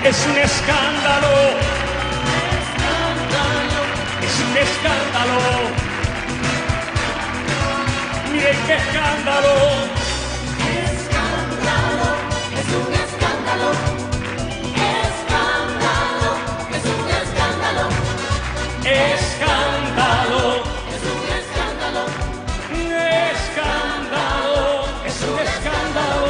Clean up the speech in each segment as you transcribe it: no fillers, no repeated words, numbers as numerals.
Es un escándalo. Es un escándalo. Miren qué escándalo. Escándalo, es un escándalo. Escándalo, es un escándalo. Escándalo. Es un escándalo. Escándalo. Es un escándalo.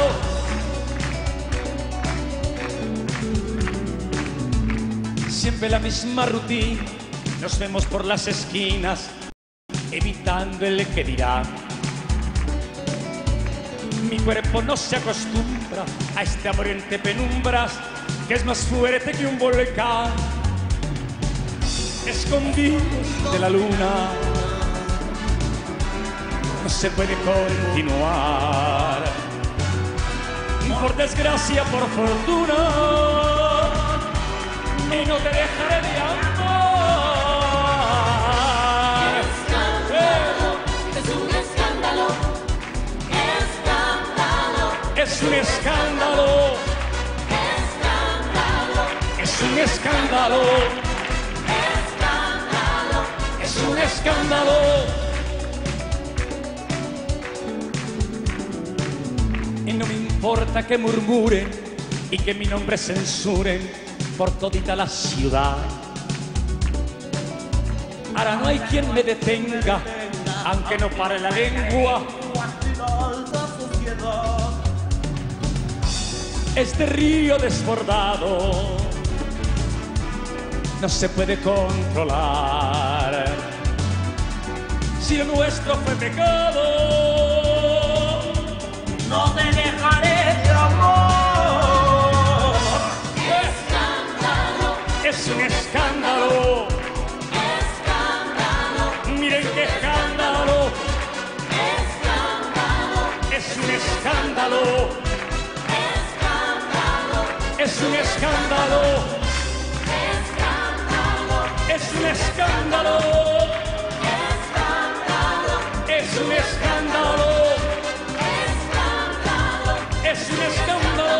Siempre la misma rutina. Nos vemos por las esquinas, evitando el que dirá. Mi cuerpo no se acostumbra a este amor entre penumbras, que es más fuerte que un volcán. Escondidos de la luna, no se puede continuar. Por desgracia, por fortuna, y no te dejaré de amar. Es un escándalo. Escándalo. Es un escándalo. Escándalo. Es un escándalo. Escándalo. Es un escándalo. Y no me importa que murmuren y que mi nombre censuren por todita la ciudad. Ahora no hay quien me detenga, aunque no pare la lengua. Este río desbordado no se puede controlar. Si lo nuestro fue pecado, no te dejaré de amor. Escándalo. Es un escándalo. Escándalo. Miren qué escándalo. Escándalo. Es un escándalo. Escándalo. Es un escándalo. Escándalo. Es un escándalo. Escándalo. Es un escándalo. Escándalo. Es un escándalo.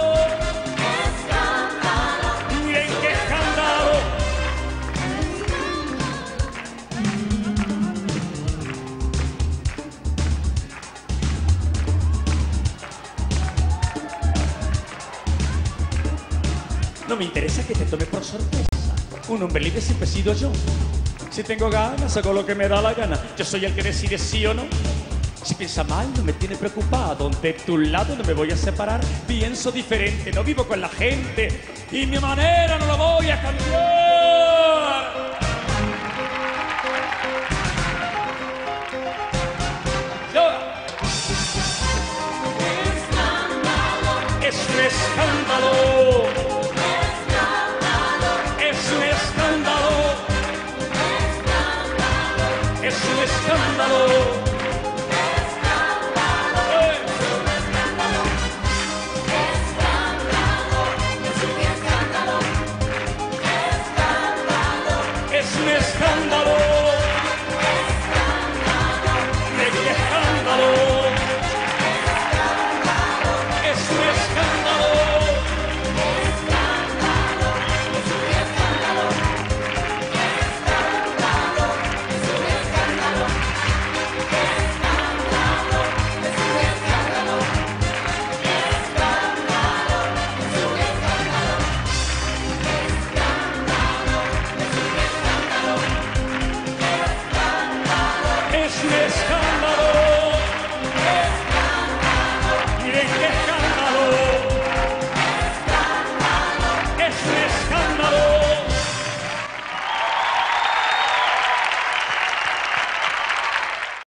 Escándalo. Miren qué escándalo. No me interesa que te tome por sorpresa. Un hombre libre siempre he sido yo. Si tengo ganas, hago lo que me da la gana. Yo soy el que decide sí o no. Si piensa mal, no me tiene preocupado. De tu lado no me voy a separar. Pienso diferente, no vivo con la gente. Y mi manera no la voy a cambiar. Es un escándalo.